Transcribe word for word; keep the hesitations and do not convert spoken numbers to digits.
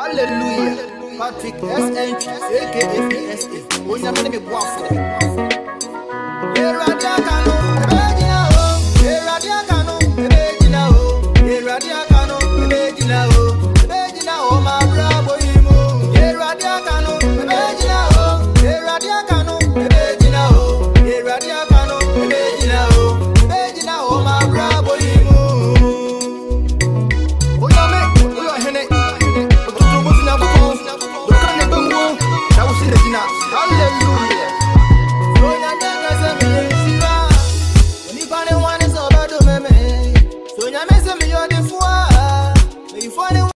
Hallelujah. Patrick S N Q, A K A P S A. When you're going to be waffle. Eradia Kano, Ebegyina o. Eradia Kano, Ebegyina o. Eradia Kano, Ebegyina o. Ebegyina o, my bravo imo. Eradia Kano, Ebegyina o. Eradia Kano, Ebegyina o. Eradia Kano, Ebegyina o. Ebegyina o, my bravo imo. Oya me, oya hene. Otutu mo fina ko. Do kan ne benwo. Da wo sin Ebegyina. Hallelujah.